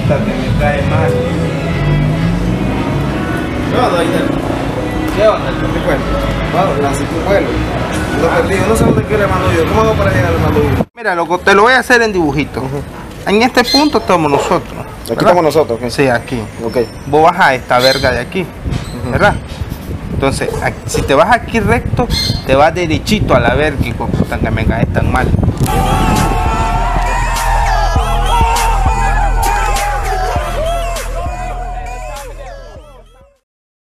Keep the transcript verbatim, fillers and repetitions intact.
puta que me cae mal. ¿Qué onda, Inel? ¿Qué onda? ¿Qué cuento? Bueno, así tu vuelo. Ando perdido, no sé dónde quiere el mando yo. ¿Cómo hago para llegar al mando yo? Mira, loco, te lo voy a hacer en dibujitos. Uh-huh. En este punto estamos nosotros. Aquí ¿verdad? estamos nosotros, ¿ok? Sí, aquí. Ok. Vos vas a esta verga de aquí, Uh-huh. ¿verdad? Entonces, aquí, si te vas aquí recto, te vas derechito a la verga y con puta que me caes tan mal.